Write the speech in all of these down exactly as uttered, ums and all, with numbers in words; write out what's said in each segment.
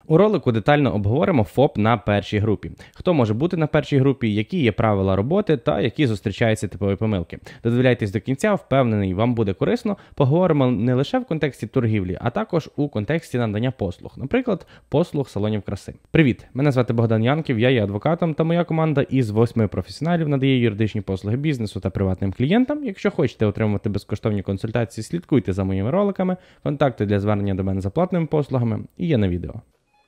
У ролику детально обговоримо ФОП на першій групі. Хто може бути на першій групі, які є правила роботи та які зустрічаються типові помилки. Додивляйтесь до кінця, впевнений, вам буде корисно. Поговоримо не лише в контексті торгівлі, а також у контексті надання послуг. Наприклад, послуг салонів краси. Привіт, мене звати Богдан Янків, я є адвокатом та моя команда із восьми професіоналів надає юридичні послуги бізнесу та приватним клієнтам. Якщо хочете отримати безкоштовні консультації, слідкуйте за моїми роликами. Контакти для звернення до мене за платними послугами і є на відео.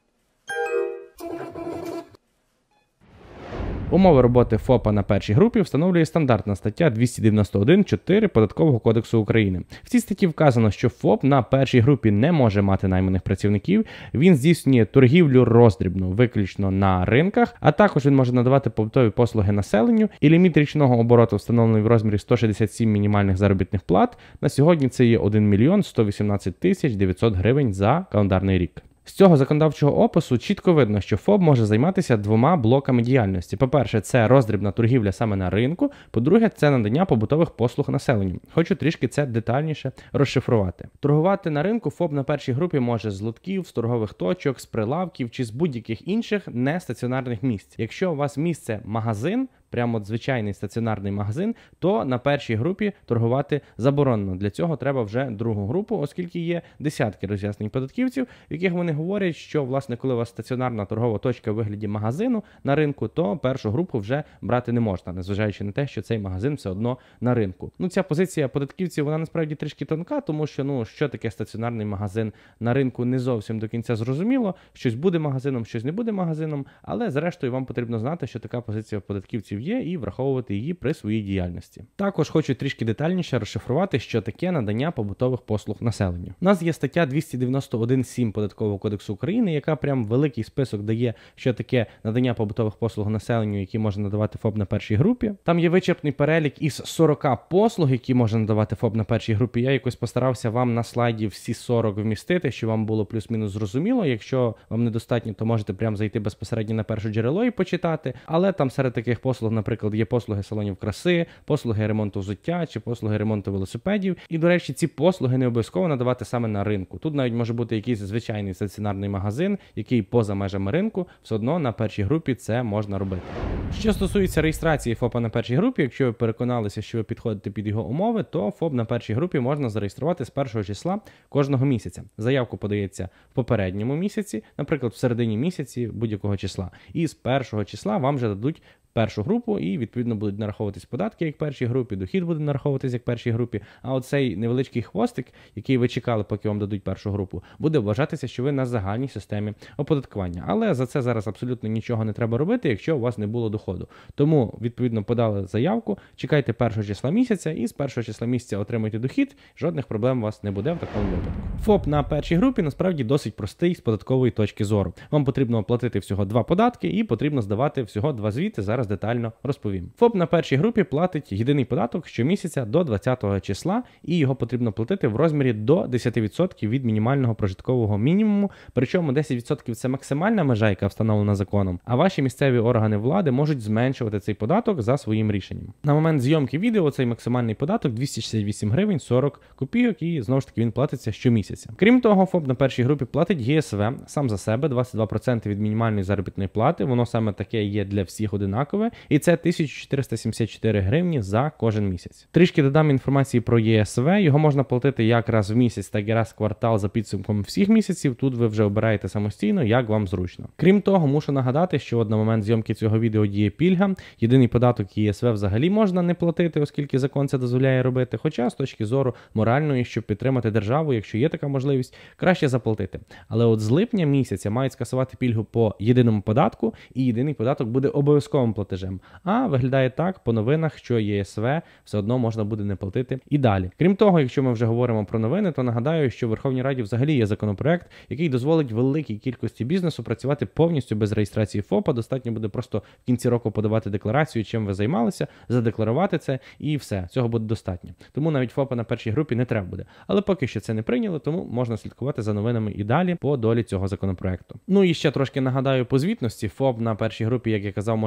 Умови роботи ФОПа на першій групі встановлює стандартна стаття двісті дев'яносто один чотири Податкового кодексу України. В цій статті вказано, що ФОП на першій групі не може мати найманих працівників, він здійснює торгівлю роздрібну, виключно на ринках, а також він може надавати побутові послуги населенню, і ліміт річного обороту встановлений в розмірі сто шістдесят сім мінімальних заробітних плат. На сьогодні це є один мільйон сто вісімнадцять тисяч дев'ятсот гривень за календарний рік. З цього законодавчого опису чітко видно, що ФОП може займатися двома блоками діяльності. По-перше, це роздрібна торгівля саме на ринку, по-друге, це надання побутових послуг населенню. Хочу трішки це детальніше розшифрувати. Торгувати на ринку ФОП на першій групі може з лотків, з торгових точок, з прилавків чи з будь-яких інших нестаціонарних місць. Якщо у вас місце магазин, прямо от звичайний стаціонарний магазин, то на першій групі торгувати заборонено. Для цього треба вже другу групу, оскільки є десятки роз'яснень податківців, в яких вони говорять, що, власне, коли у вас стаціонарна торгова точка у вигляді магазину на ринку, то першу групу вже брати не можна, незважаючи на те, що цей магазин все одно на ринку. Ну, ця позиція податківців, вона насправді трішки тонка, тому що, ну, що таке стаціонарний магазин на ринку не зовсім до кінця зрозуміло. Щось буде магазином, щось не буде магазином, але зрештою вам потрібно знати, що така позиція податківців є і враховувати її при своїй діяльності. Також хочу трішки детальніше розшифрувати, що таке надання побутових послуг населенню. У нас є стаття двісті дев'яносто один сім Податкового кодексу України, яка прям великий список дає, що таке надання побутових послуг населенню, які може надавати ФОП на першій групі. Там є вичерпний перелік із сорока послуг, які може надавати ФОП на першій групі. Я якось постарався вам на слайді всі сорок вмістити, щоб вам було плюс-мінус зрозуміло. Якщо вам недостатньо, то можете прямо зайти безпосередньо на перше джерело і почитати. Але там серед таких послуг, наприклад, є послуги салонів краси, послуги ремонту взуття чи послуги ремонту велосипедів. І, до речі, ці послуги не обов'язково надавати саме на ринку. Тут навіть може бути якийсь звичайний стаціонарний магазин, який поза межами ринку, все одно на першій групі це можна робити. Що стосується реєстрації ФОПа на першій групі, якщо ви переконалися, що ви підходите під його умови, то ФОП на першій групі можна зареєструвати з першого числа кожного місяця. Заявку подається в попередньому місяці, наприклад, в середині місяці будь-якого числа. І з першого числа вам вже дадуть першу групу і, відповідно, будуть нараховуватись податки як першій групі, дохід буде нараховуватись як першій групі, а оцей невеличкий хвостик, який ви чекали, поки вам дадуть першу групу, буде вважатися, що ви на загальній системі оподаткування. Але за це зараз абсолютно нічого не треба робити, якщо у вас не було доходу. Тому, відповідно, подали заявку, чекайте першого числа місяця і з першого числа місяця отримуйте дохід, жодних проблем у вас не буде в такому випадку. ФОП на першій групі насправді досить простий з податкової точки зору. Вам потрібно оплатити всього два податки і потрібно здавати всього два звіти, зараз детально розповім. ФОП на першій групі платить єдиний податок щомісяця до двадцятого числа, і його потрібно платити в розмірі до десяти відсотків від мінімального прожиткового мінімуму, причому десять відсотків це максимальна межа, яка встановлена законом, а ваші місцеві органи влади можуть зменшувати цей податок за своїм рішенням. На момент зйомки відео цей максимальний податок двісті шістдесят вісім гривень сорок копійок, і знову ж таки він платиться щомісяця. Крім того, ФОП на першій групі платить ГСВ сам за себе двадцять два відсотки від мінімальної заробітної плати, воно саме таке є для всіх одинакове, і це тисяча чотириста сімдесят чотири гривні за кожен місяць. Трішки додам інформації про ЄСВ, його можна платити як раз в місяць, так і раз в квартал за підсумком всіх місяців, тут ви вже обираєте самостійно, як вам зручно. Крім того, мушу нагадати, що от на момент зйомки цього відео діє пільга, єдиний податок ЄСВ взагалі можна не платити, оскільки закон це дозволяє робити, хоча з точки зору моральної, щоб підтримати державу, якщо є така можливість, краще заплатити. Але от з липня місяця мають скасувати пільгу по єдиному податку, і єдиний податок буде обов'язковим платежем. А виглядає так по новинах, що ЄСВ все одно можна буде не платити і далі. Крім того, якщо ми вже говоримо про новини, то нагадаю, що в Верховній Раді взагалі є законопроект, який дозволить великій кількості бізнесу працювати повністю без реєстрації ФОПа. Достатньо буде просто в кінці року подавати декларацію, чим ви займалися, задекларувати це і все. Цього буде достатньо. Тому навіть ФОПа на першій групі не треба буде. Але поки що це не прийняли, тому можна слідкувати за новинами і далі по долі цього законопроекту. Ну і ще трошки нагадаю по звітності. ФОП на першій групі, як я казав, може подавати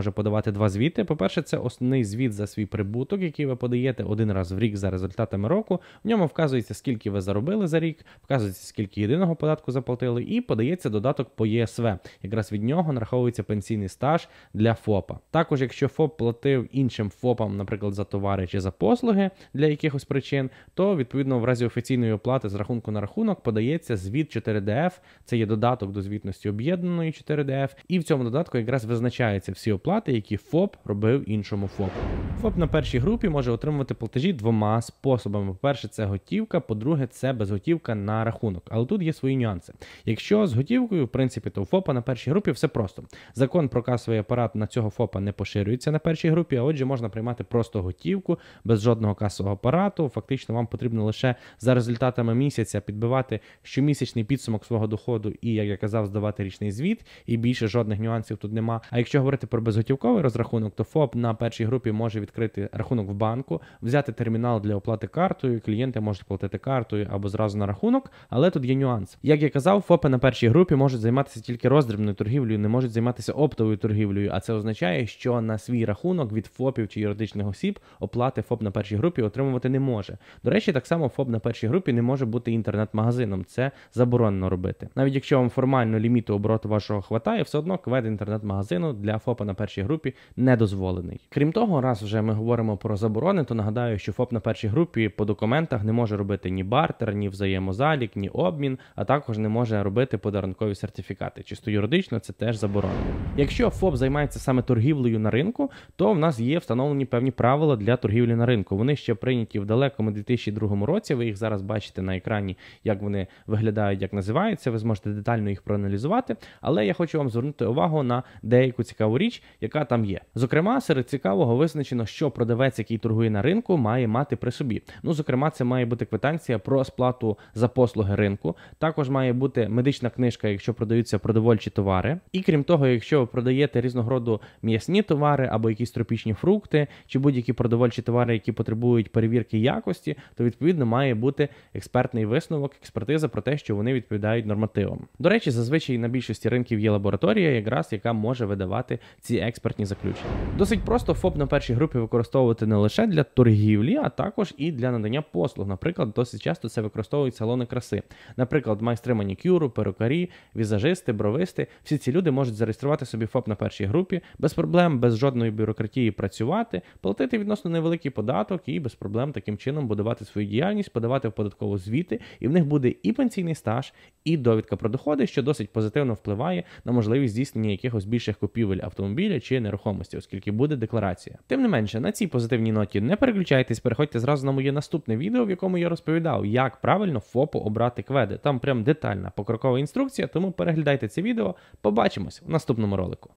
подавати два звіти. По-перше, це основний звіт за свій прибуток, який ви подаєте один раз в рік за результатами року. В ньому вказується, скільки ви заробили за рік, вказується, скільки єдиного податку заплатили, і подається додаток по Є Ес В. Якраз від нього нараховується пенсійний стаж для ФОПа. Також, якщо ФОП платив іншим ФОПам, наприклад, за товари чи за послуги для якихось причин, то, відповідно, в разі офіційної оплати з рахунку на рахунок подається звіт чотири Де Еф. Це є додаток до звітності об'єднаної чотири Де Еф. І в цьому додатку якраз визначаються всі оплати, які ФОП робив іншому ФОПу. ФОП на першій групі може отримувати платежі двома способами. По-перше, це готівка, по-друге, це безготівка на рахунок. Але тут є свої нюанси. Якщо з готівкою, в принципі, то у ФОПа на першій групі все просто. Закон про касовий апарат на цього ФОПа не поширюється на першій групі, а отже можна приймати просто готівку, без жодного касового апарату. Фактично вам потрібно лише за результатами місяця підбивати щомісячний підсумок свого доходу і, як я казав, здавати річний звіт, і більше жодних нюансів тут нема. А якщо говорити про безготівковий розрахунок, то ФОП на першій групі може відкрити рахунок в банку, взяти термінал для оплати картою, клієнти можуть платити картою або зразу на рахунок, але тут є нюанс. Як я казав, ФОПи на першій групі можуть займатися тільки роздрібною торгівлею, не можуть займатися оптовою торгівлею, а це означає, що на свій рахунок від ФОПів чи юридичних осіб оплати ФОП на першій групі отримувати не може. До речі, так само ФОП на першій групі не може бути інтернет-магазином, це заборонено робити. Навіть якщо вам формально ліміту обороту вашого хватає, все одно квед інтернет-магазину для ФОПа на першій групі не дозволений. Крім того, раз вже ми говоримо про заборони, то нагадаю, що ФОП на першій групі по документах не може робити ні бартер, ні взаємозалік, ні обмін, а також не може робити подарункові сертифікати. Чисто юридично це теж заборонено. Якщо ФОП займається саме торгівлею на ринку, то в нас є встановлені певні правила для торгівлі на ринку. Вони ще прийняті в далекому дві тисячі другому році, ви їх зараз бачите на екрані, як вони виглядають, як називаються, ви зможете детально їх проаналізувати, але я хочу вам звернути увагу на деяку цікаву річ, яка там є. Зокрема, серед цікавого визначено, що продавець, який торгує на ринку, має мати при собі. Ну, зокрема, це має бути квитанція про сплату за послуги ринку, також має бути медична книжка, якщо продаються продовольчі товари, і крім того, якщо ви продаєте різного роду м'ясні товари або якісь тропічні фрукти, чи будь-які продовольчі товари, які потребують перевірки якості, то відповідно має бути експертний висновок, експертиза про те, що вони відповідають нормативам. До речі, зазвичай на більшості ринків є лабораторія, якраз яка може видавати ці експертні заключення. Досить просто ФОП на першій групі використовувати не лише для торгівлі, а також і для надання послуг. Наприклад, досить часто це використовують салони краси. Наприклад, майстри манікюру, перукарі, візажисти, бровисти. Всі ці люди можуть зареєструвати собі ФОП на першій групі, без проблем, без жодної бюрократії працювати, платити відносно невеликий податок і без проблем таким чином будувати свою діяльність, подавати в податкову звіти, і в них буде і пенсійний стаж, і довідка про доходи, що досить позитивно впливає на можливість здійснення якихось більших купівель автомобіля чи нерухомості, оскільки буде декларація. Тим не менше, на цій позитивній ноті не переключайтесь, переходьте зразу на моє наступне відео, в якому я розповідав, як правильно ФОПу обрати кведи. Там прям детальна покрокова інструкція, тому переглядайте це відео. Побачимось в наступному ролику.